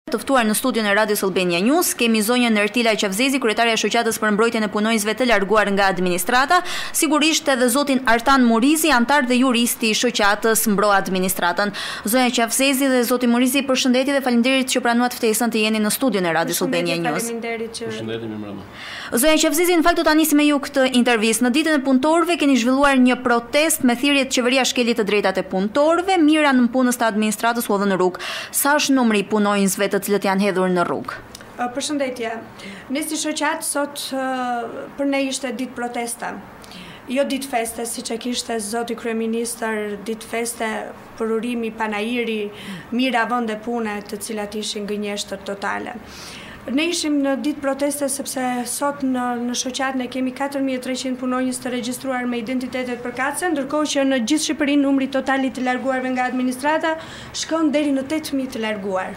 Të ftuar në studion e Radios Albania News kemi zonjën Ertila Qavzezi, kryetaria e shoqatës për mbrojtjen e punonjësve të larguar nga administrata, sigurisht edhe zotin Artan Murizi, antar dhe juristi i shoqatës Mbro Administratën. Zonja Qavzezi dhe zoti Murizi, përshëndetje dhe faleminderit që pranuat ftesën të jeni në studion e Radios Albania News. Përshëndetje, mirëmbrëma. Zonja Qavzezi, në fakt do ta nisim me ju këtë intervistë. Në ditën e punëtorëve keni zhvilluar një protestë me thirrje të qeveria shkelit të drejtat e punëtorëve, mira në punës të administratës u hodhën në rrugë. Sa është numri i punonjësve të cilët janë hedhur në rrugë? Përshëndetje. Ne si shoqat sot për ne ishte ditë protesta. Jo ditë feste, siç e kishte zoti kryeministër, ditë feste për urimi, panajiri, mira vende pune, të cilat ishin gënjeshtër totale. Ne ishim në ditë proteste sepse sot në shoqat ne kemi 4300 punonjës të regjistruar me identitetet përkatëse, ndërkohë që në gjithë Shqipërinë numri total i të larguarve nga administrata shkon deri në 8000 të larguar.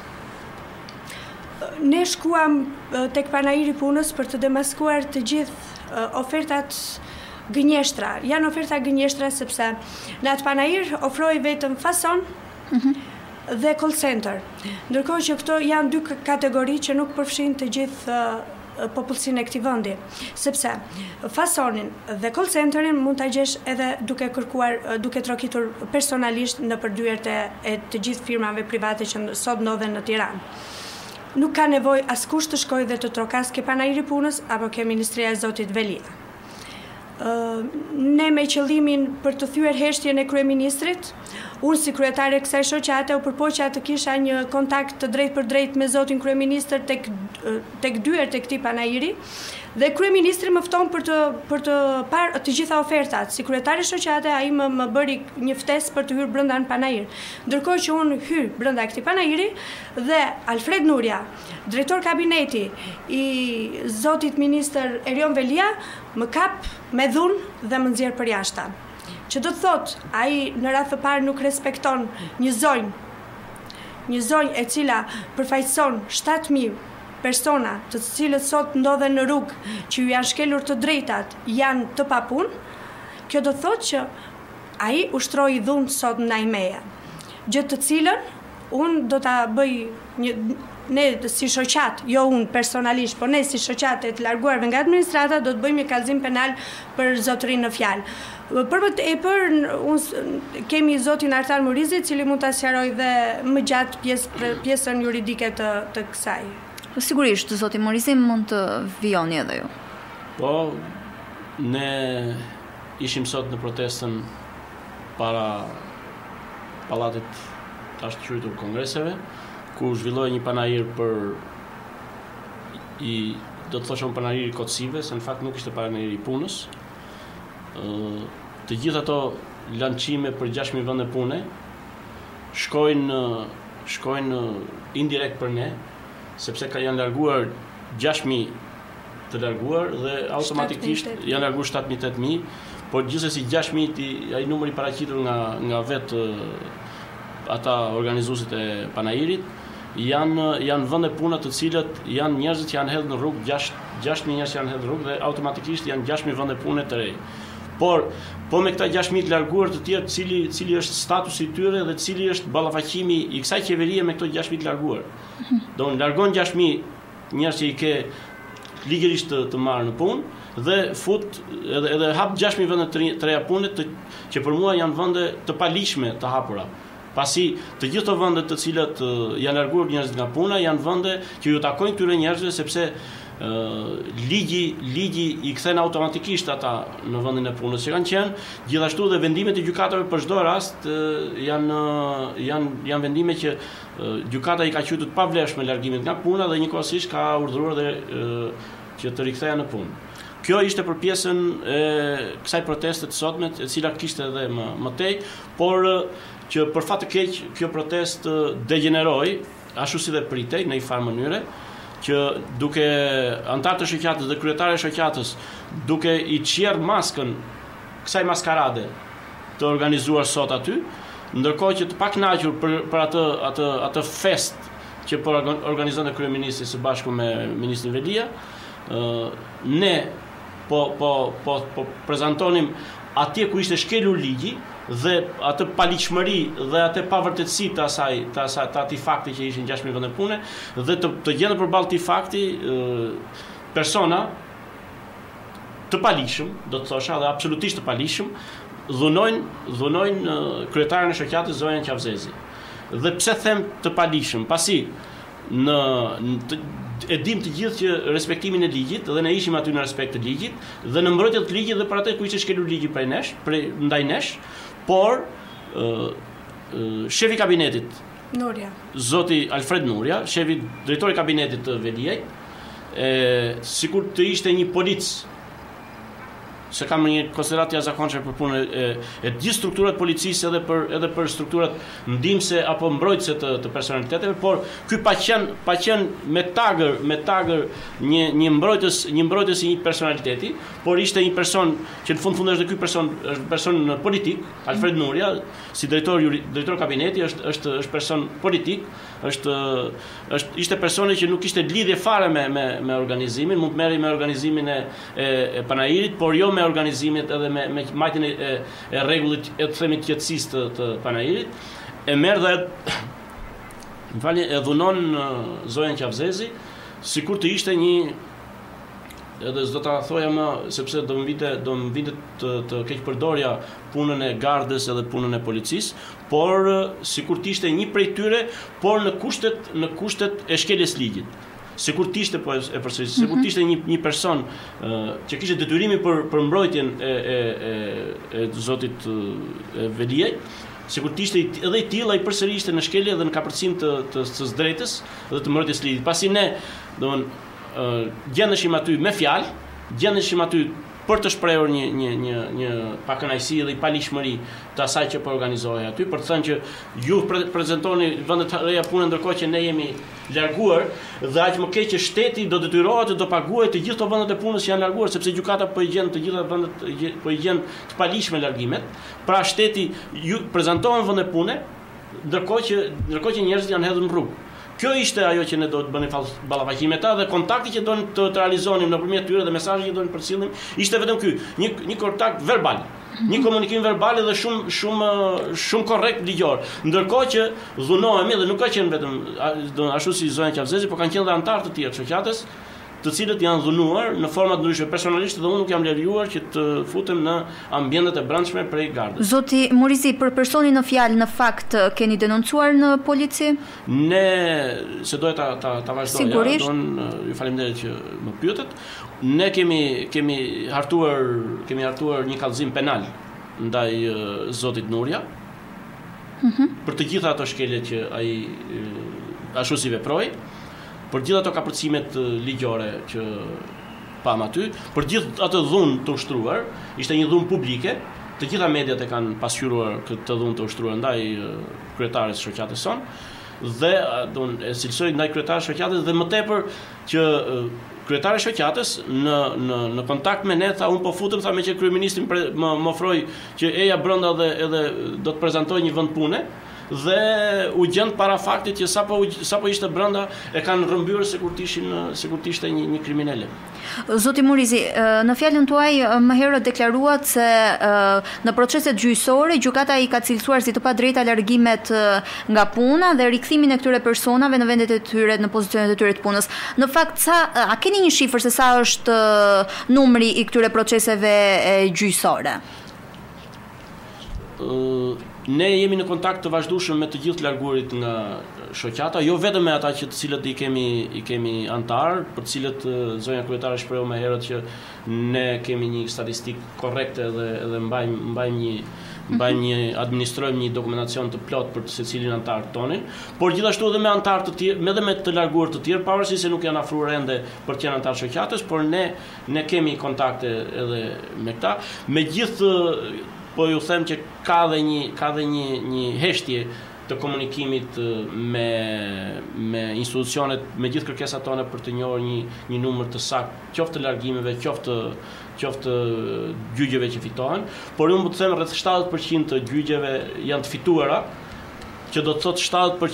Ne shkuam tek panajiri punës për të demaskuar të gjithë ofertat gënjeshtra. Janë oferta gënjeshtra sepse në atë panajir ofroi vetëm fason dhe call center. Ndërkohë që këto janë dy kategori që nuk përfshin të gjithë popullsinë e këtij vendi, sepse fasonin dhe call centerin mund ta gjesh edhe duke kërkuar, duke trokitur personalisht në përdyert e të gjithë firmave private që sot ndodhen në Tiranë. Nuk ka nevojë askush të shkojë dhe të trokas ke panajiri punës apo ke Ministria e Zotit Velia. Ne me qëllimin për të thyer heshtjen e kryeministrit, unë si kryetare e kësaj shoqate u përpoqja të kisha një kontakt të drejtë për drejtë me zotin kryeministër tek dyert e këtij panajiri dhe kryeministri më fton për të parë të gjitha ofertat. Si kryetare shoqate ai më bëri një ftesë për të hyrë brenda në panajir. Ndërkohë që unë hyr brenda këtij panajiri dhe Alfred Nuria, drejtor kabineti i zotit ministër Erion Velia, më kap me dhunë dhe më nxjerr për jashtë. Që do të thot, ai në radhë të parë nuk respekton një zonjë e cila përfaqëson 7000 persona të cilët sot ndodhen në rrugë, që ju janë shkelur të drejtat, janë të papunë. Kjo do të thot që ai ushtroi dhunë sot ndaj meje. Gjë të cilën unë do ta bëj ne si shoqat, jo unë personalisht, por ne si shoqat e të larguarve nga administrata do të bëjmë një kallëzim penal për zotërinë në fjalë. Kemi zotin Artan Murizi, i cili mund ta sqaroj dhe më gjatë pjesën juridike të kësaj. Sigurisht, zoti Murizi mund të vijoni edhe ju. Po, ne ishim sot në protestën para pallatit të ashtë kongreseve, ku zhvilloi një panajir do të thoshëm panajir i kotësive, se në fakt nuk ishte panajir i punës. Të gjithë ato lançime për 6000 vende pune shkojnë indirekt për ne, sepse janë larguar 6000 të larguar dhe automatikisht janë larguar 7000-8000, por gjithsesi 6000 ai numri paraqitur nga vetë ata organizuesit e panajirit, janë vende puna të cilët janë njerëzit që janë hedhur në rrugë, 6000 njerëz janë hedhur në rrugë dhe automatikisht janë 6000 vende pune të reja. Por me këta 6000 të larguar të tjerë, cili është statusi i tyre dhe cili është ballafaqimi i kësaj qeverie me këto 6000 të larguar. Do në largon 6000 njerëz që i ke ligjërisht të marrë në punë dhe fut edhe hap 6000 vende të reja pune që për mua janë vende të palishme të hapura. Pasi të gjithë të vende të cilat janë larguar njerëzit nga puna janë vende që ju takojnë këtyre njerëzve sepse ligji i kthen automatikisht ata në vendin e punës që kanë qenë, gjithashtu dhe vendimet e gjykatave për çdo rast janë vendime që gjykata i ka quajtur të pavlefshme largimet nga puna dhe njëkohësisht ka urdhëruar dhe që të rikthehen në punë. Kjo ishte për pjesën e kësaj proteste të sotme, e cila kishte edhe më tej, por që për fat të keq kjo protestë degeneroi, ashtu si dhe pritej në një farë mënyre, që duke antarët e shoqatës dhe kryetari i shoqatës duke i qerr maskën kësaj maskarade të organizuar sot aty, ndërkohë që të pakënaqur për atë fest që po organizon kryeministri së bashku me ministrin Velia, ne po prezantonim atje ku ishte shkelur ligji, dhe atë paligjshmëri dhe atë pavërtetësi të atij fakti që ishin 6.000 vende pune dhe të gjendet përballë këtij fakti persona të paligjshëm, do të thosha, dhe absolutisht të paligjshëm, dhunojnë kryetaren e shoqatës Zonjën Qavzezi. Dhe pse them të paligjshëm? Pasi e dim të gjithë që respektimin e ligjit dhe ne ishim aty në respekt të ligjit dhe në mbrojtje të ligjit dhe për atë ku ishte shkelur ligji ndaj nesh, por shefi kabinetit Nuria, zoti Alfred Nuria, drejtori kabinetit të Veliaj, sikur të ishte një polic, se kam një konsiderat jashtëzakonshme për punën e gjithë strukturat policisë edhe për strukturat ndihmëse apo mbrojtëse të personaliteteve, por ky pa qenë me tagër një mbrojtës i një personaliteti, por ishte një person që në fund është ky person politik, Alfred Nuria, si drejtor kabineti, është person politik, ishte personi që nuk ishte lidhje fare me organizimin, mund të merri me organizimin e panairit, por jo me organizimit edhe me majtjen e rregullit e të themi qetësisë të panairit, e merr dhe e dhunon Zonjën Qavzezi, sikur të ishte një, edhe s'do ta thoja më, sepse do më vinte të keqpërdorja punën e gardës edhe punën e policisë, por sikur të ishte një prej tyre, por në kushtet e shkeljes ligjit. Sikur të ishte sikur të ishte një person që kishte detyrimin për mbrojtjen e zotit Veliaj, sikur të ishte edhe i tillë, ai përsëri ishte në shkelje dhe në kapërcim të së drejtës dhe të mbrojtjes së ligjit. Pasi ne, gjendeshim aty me fjalë, gjendeshim aty për të shprehur një pakënaqësi dhe paligjshmëri të asaj që po organizohej aty, për të thënë që ju prezantoni vendet të reja punën ndërkohë që ne jemi larguar dhe aq më keq që shteti do detyrohet të do paguajë të gjithë ato vendet e punës që janë larguar, sepse gjykata po i gjen të gjitha vendet po i gjen të paligjshme largimet. Pra shteti ju prezantohen vende pune ndërkohë që njerëzit janë hedhur në rrugë. Kjo ishte ajo që ne do të bënim ballafaqim me ta dhe kontakti që donim të realizonim nëpërmjet tyre dhe mesazhi që donim të përcjellim ishte vetëm ky, një kontakt verbal, një komunikim verbal dhe shumë korrekt ligjor. Ndërkohë që dhunohemi dhe nuk ka qenë vetëm ashtu si Zonja Qavzezi, por kanë qenë dhe anëtarë të tjerë të shoqatës, të cilët janë dhunuar në forma të ndryshme. Personalisht dhe unë nuk jam lejuar që të futem në ambientet e brendshme prej gardës. Zoti Murizi, për personin në fjalë, në fakt keni denoncuar në polici? Ne, se doja ta vazhdoja, ju faleminderit që më pyetet. Ne kemi hartuar një kallëzim penal ndaj zotit Nuria për të gjitha ato shkelje që ai ashtu si veproi. Për gjithë ato kapërcimet ligjore që pam aty, për gjithë atë dhunë të ushtruar, ishte një dhunë publike, të gjitha mediat e kanë pasqyruar këtë dhunë të ushtruar ndaj kryetares së shoqatës son, dhe e cilësoj ndaj kryetares së shoqatës dhe më tepër që kryetari i shoqatës në kontakt me ne tha unë po futem, tha me që kryeministri më ofroi që eja brenda dhe edhe do të prezantoj një vend pune. Dhe u gjend para faktit që sapo ishte brenda e kanë rrëmbyer sikur të ishte një kriminale. Zoti Murizi, në fjalën tuaj më herët deklaruat se në proceset gjyqësore gjykata i ka cilësuar si të padrejta largimet nga puna dhe rikthimin e këtyre personave në vendet e tyre, në pozicionet e tyre të punës. Në fakt, a keni një shifër se sa është numri i këtyre proceseve gjyqësore? Ne jemi në kontakt të vazhdueshëm me të gjithë larguarit nga shoqata, jo vetëm me ata që të cilët i kemi antar, për të cilët zonja kryetare shprehu më herët që ne kemi një statistikë korrekte dhe administrojmë një dokumentacion të plot për secilin antar tonin, por gjithashtu edhe me antar të tjerë, edhe me të larguar të tjerë, pavarësisht se nuk janë afruar ende për të qenë antar shoqatës, por ne kemi kontakte edhe me këta. Megjithë po ju them që ka dhe një heshtje të komunikimit me institucionet, me gjithë kërkesat tona për të njohur një numër të saktë, qoftë të largimeve, qoftë gjyqjeve që fitohen, por unë më të them rreth 70% të gjyqjeve janë të fituara, që do të thotë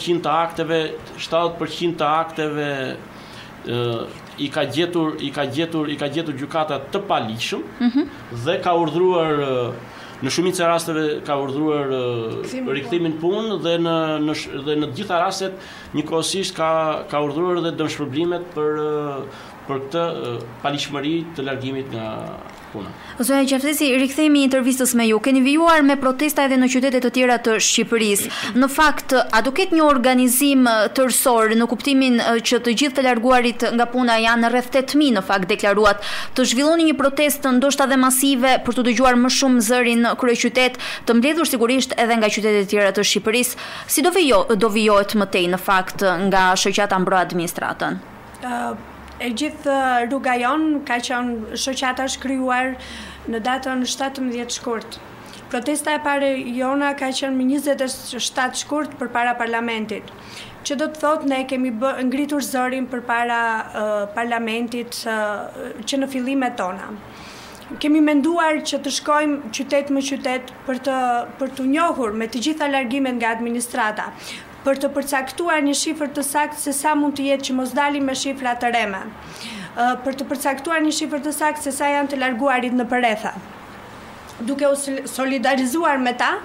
70% të akteve i ka gjetur gjykata të paligjshëm dhe ka urdhëruar Në shumicën e rasteve ka urdhëruar rikthimin punë dhe në të gjitha rastet njëkohësisht ka urdhëruar edhe dëmshpërblimet për këtë palishmëri të largimit nga puna. Zonja Qafzesi, rikthehemi intervistës me ju. Keni vijuar me protesta edhe në qytete të tjera të Shqipërisë. Në fakt, a do ketë një organizim tërësor në kuptimin që të gjithë të larguarit nga puna janë rreth 8.000 në fakt deklaruat, të zhvilloni një protestë ndoshta edhe masive për të dëgjuar më shumë zërin në kryeqytet, të mbledhur sigurisht edhe nga qytetet e tjera të Shqipërisë, si do vijohet më tej në fakt nga shoqata Mbro Administratën? E gjithë rruga jonë ka qenë shoqata shkryuar në datën 17 shkurt. Protesta e pare jona ka qenë më 27 shkurt për para parlamentit, që do të thotë ne kemi ngritur zërin për para parlamentit që në fillimet tona. Kemi menduar që të shkojmë qytet më qytet për të njohur me të gjitha largimet nga administrata, për të përcaktuar një shifër të saktë se sa mund të jetë që mos dalim me shifra të reme, për të përcaktuar një shifër të saktë se sa janë të larguarit në përretha. Duke u solidarizuar me ta,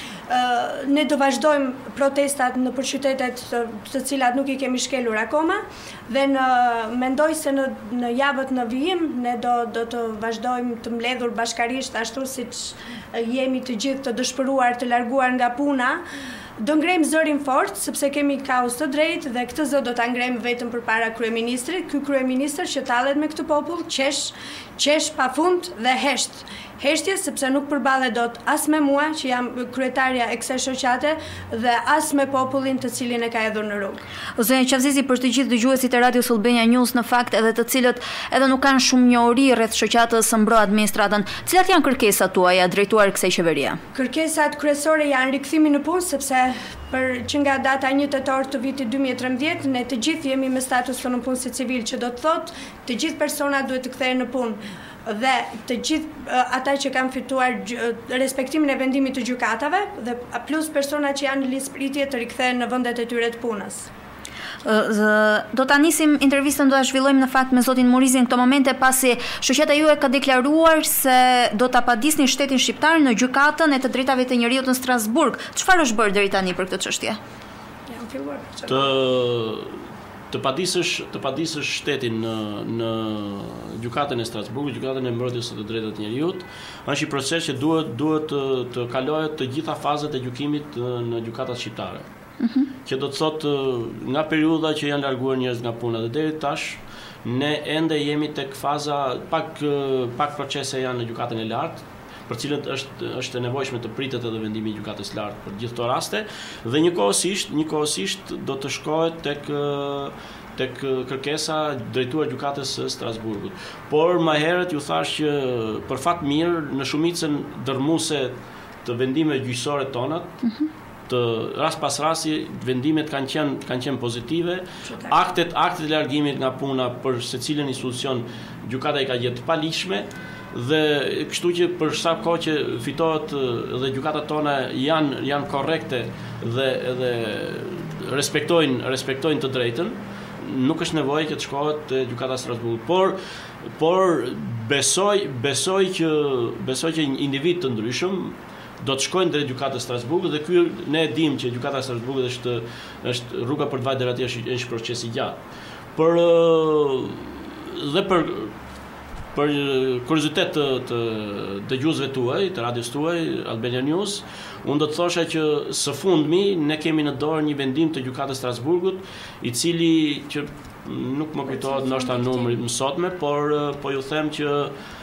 ne do vazhdojmë protestat në qytetet të cilat nuk i kemi shkelur akoma dhe mendoj se në javët në vijim ne do të vazhdojmë të mbledhur bashkarisht ashtu siç jemi të gjithë të dëshpëruar të larguar nga puna. Do ngrejmë zërin fort, sepse kemi kaos të drejtë dhe këtë zë do ta ngrejmë vetëm përpara kryeministrit. Ky kryeministër që tallet me këtë popull, qesh pafund dhe heshtje, sepse nuk përballet dot as me mua që jam kryetarja e kësaj shoqate dhe as me popullin të cilin e ka hedhur në rrugë. Zonja Qafzesi, për të gjithë dëgjuesit e Radios Albania News, në fakt edhe të cilët edhe nuk kanë shumë njohuri rreth shoqatës Mbro Administratën, cilat janë kërkesat tuaja drejtuar kësaj qeverie? Kërkesat kryesore janë rikthimi në punë, sepse që nga data 1 tetor të vitit 2013 ne të gjithë jemi me status të nëpunësit civil, që do të thotë të gjithë personat duhet të kthehen në punë dhe të gjithë ata që kanë fituar respektimin e vendimit të gjykatave dhe plus personat që janë në listë pritje të rikthehen në vendet e tyre të punës. Do ta nisim intervistën, do ta zhvillojmë në fakt me zotin Murizi në këto momente, pasi shoqata juaj ka deklaruar se do ta padisni shtetin shqiptar në gjykatën e të drejtave të njerëzit në Strasburg. Çfarë është bërë deri tani për këtë çështje? Të padisësh shtetin në gjykatën e Strasburgut, gjykatën e mbrojtjes së të drejtave të njerëzit, është një proces që duhet të kalohet të gjitha fazat e gjykimit në gjykatat shqiptare. Që do të thotë nga periudha që janë larguar njerëz nga puna dhe deri tash ne ende jemi tek faza pak procese janë në gjykatën e lartë, për cilën është e nevojshme të pritet edhe vendimi i gjykatës së lartë për gjithë këto raste dhe njëkohësisht do të shkohet tek kërkesa drejtuar gjykatës së Strasburgut. Por më herët ju thash që për fat mirë në shumicën dërmuese të vendimeve gjyqësore tonat të rast pas rasti vendimet kanë qenë pozitive. Aktet e largimit nga puna për secilin institucion gjykata i ka gjetë palishme dhe kështu që për sa kohë që fitohet dhe gjykatat tona janë korrekte dhe respektojnë të drejtën, nuk është nevojë që të shkohet te gjykata e Strasburgut. Por besoj që individ të ndryshëm do të shkojnë drejt gjykatës së Strasburgut dhe ky ne e dimë që gjykata e Strasburgut është rruga për të vajtë deri atje është një proces i gjatë. Për kuriozitet të dëgjuesve tuaj, të radios tuaj, Albania News, unë do të thosha që së fundmi ne kemi në dorë një vendim të gjykatës së Strasburgut, i cili që nuk më kujtohet ndoshta numri më sotme, por po ju them që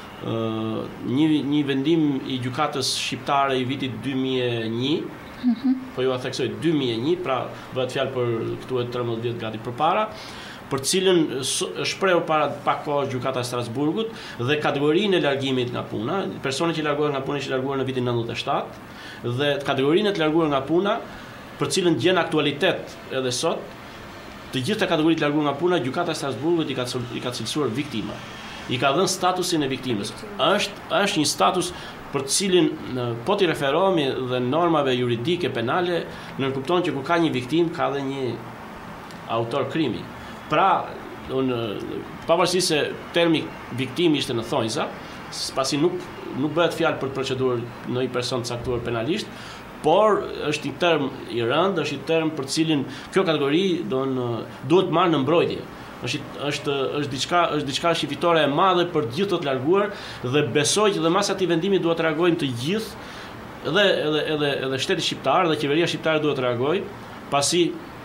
një vendim i gjykatës shqiptare i vitit 2001, po ju a theksoj 2001, pra bëhet fjalë për këtu e 13 vjet gati përpara, për cilën shprehur para pak kohë gjykata e Strasburgut dhe kategorinë e largimit nga puna, personat që largohen nga puna që larguar në vitin 97 dhe kategorinë e të larguar nga puna, për cilën gjen aktualitet edhe sot, të gjitha kategoritë larguar nga puna, gjykata e Strasburgut i ka cilësuar viktima. I ka dhënë statusin e viktimës. Është një status për të cilin po t'i referohemi dhe normave juridike penale, nënkupton që kur ka një viktim ka dhe një autor krimi. Pra, pavarësisht se termi viktim ishte në thonjza, pasi nuk bëhet fjalë për procedurë në një person të caktuar penalisht, por është një term i rëndë, është një term për cilin kjo kategori duhet marrë në mbrojtje. Është diçka shqiptare e madhe për të gjithë të larguar dhe besoj që dhe mas atij vendimi duhet të reagojmë të gjithë, edhe shteti shqiptar dhe qeveria shqiptare duhet të reagojë, pasi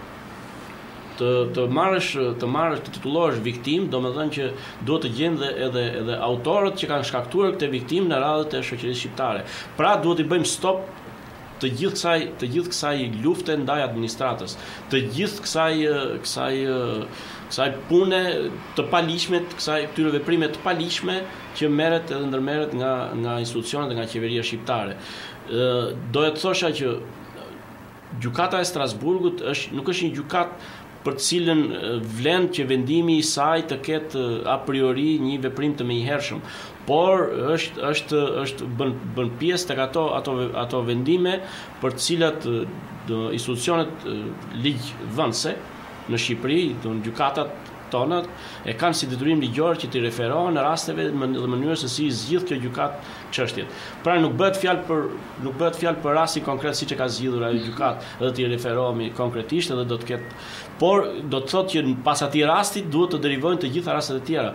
të titullohesh viktim, domethënë që duhet të gjejmë edhe autorët që kanë shkaktuar këtë viktim në radhët e shoqërisë shqiptare. Pra duhet i bëjmë stop të gjithë kësaj lufte ndaj administratës, të gjithë kësaj pune të palishme, këtyre veprime të palishme që merret edhe ndërmerret nga institucionet dhe nga qeveria shqiptare. Doja të thosha që gjykata e Strasburgut nuk është një gjykatë për të cilën vlen që vendimi i saj të ketë a priori një veprim të menjëhershëm, por është bën pjesë tek ato vendime për të cilat institucionet ligjvënëse në Shqipëri, gjykatat tona e kanë si detyrim ligjor që t'i referohen në rasteve dhe mënyrës se si zgjidh kjo gjykatë çështjet. Pra nuk bëhet fjalë për rastin konkret siç e ka zgjidhur ajo gjykatë, edhe t'i referohemi konkretisht edhe do të ketë, por do të thotë që pas atij rasti duhet të derivojnë të gjitha rastet e tjera.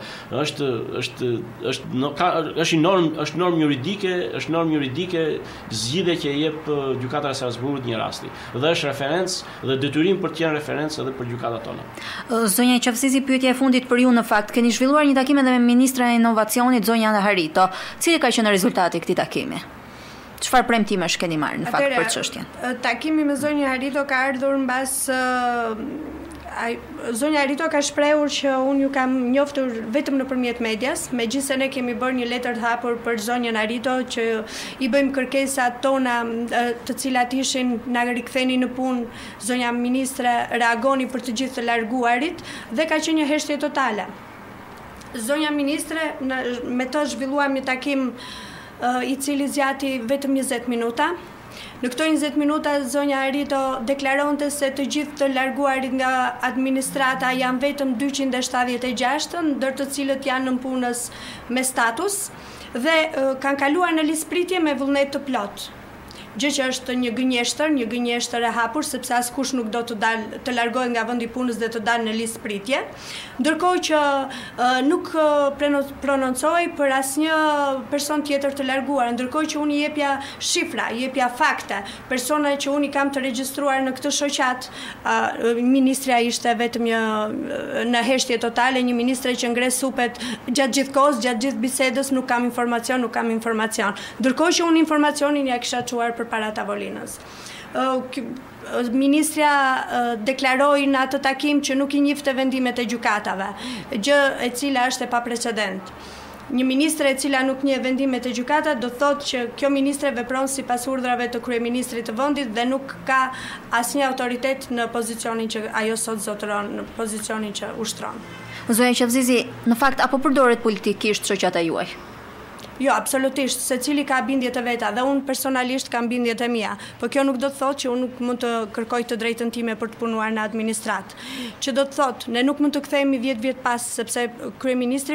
Është normë juridike zgjidhja që e jep gjykata e Strasburgut një rasti. Dhe është referencë dhe detyrim për të qenë referencë edhe për gjykatat tona. Zonja Qafzizi, pyetja e fundit për ju në fakt, keni zhvilluar një takim edhe me ministren e inovacionit zonja Harito. Cili ka qenë rezultati i këtij takimi? Çfarë premtimesh keni marrë në fakt për çështjen? Takimi me zonjën Harito ka ardhur mbas zonja Harito ka shprehur që unë ju kam njoftur vetëm nëpërmjet medias, megjithëse ne kemi bërë një letër të hapur për zonjën Harito që i bëjmë kërkesat tona të cilat ishin na riktheni në punë, zonja ministre reagoni për të gjithë të larguarit dhe ka qenë një heshtje totale. Zonja ministre, me të zhvilluam një takim i cili zgjati vetëm 20 minuta. Në këto 20 minuta zonja Harito deklaronte se të gjithë të larguarit nga administrata janë vetëm 276, ndër të cilët janë nën punës me status dhe kanë kaluar në listëpritje me vullnet të plot. Gjë që është një gënjeshtër e hapur, sepse askush nuk do të largohet nga vendi i punës dhe të dalë në listëpritje, ndërkohë që nuk prononcoi për asnjë person tjetër të larguar, ndërkohë që unë jepja shifra, jepja fakte, persona që unë i kam të regjistruar në këtë shoqat, ministrja ishte vetëm në heshtje totale, një ministre që ngres supet gjatë gjithë kohës, gjatë gjithë bisedës, nuk kam informacion, ndërkohë që unë informacionin ja kisha çuar përpara tavolinës. Ministrja deklaroi në atë takim që nuk i njifte vendimet e gjykatave, gjë e cila është e paprecedent. Një ministre e cila nuk njeh vendimet e gjykatave do thotë që kjo ministre vepron sipas urdhrave të kryeministrit të vendit dhe nuk ka asnjë autoritet në pozicionin që ajo sot zotëron, në pozicionin që ushtron. Zonja Qafzizi, në fakt apo përdoret politikisht shoqata juaj? Jo, absolutisht, secili ka bindjet e veta dhe unë personalisht kam bindjet e mia, por kjo nuk do të thotë që unë nuk mund të kërkoj të drejtën time për të punuar në administrat. Që do të thotë, ne nuk mund të kthehemi 10 vjet pas, sepse kryeministri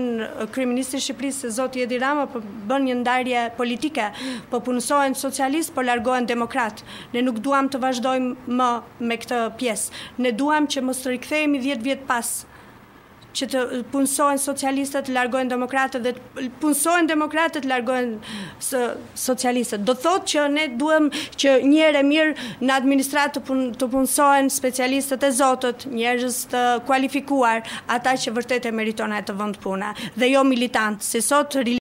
i Shqipërisë zoti Edi Rama po bën një ndarje politike, po punësohen socialist, po largohen demokrat. Ne nuk duam të vazhdojmë më me këtë pjesë. Ne duam që mos të rikthehemi 10 vjet pas, që të punësohen socialistët, të largohen demokratët dhe të punësohen demokratët, të largohen socialistët. Do thotë që ne duhem që një herë mirë në administratë të punësohen specialistët e zotët, njerëz të kualifikuar, ata që vërtet e meriton atë vend puna dhe jo militantë, si sot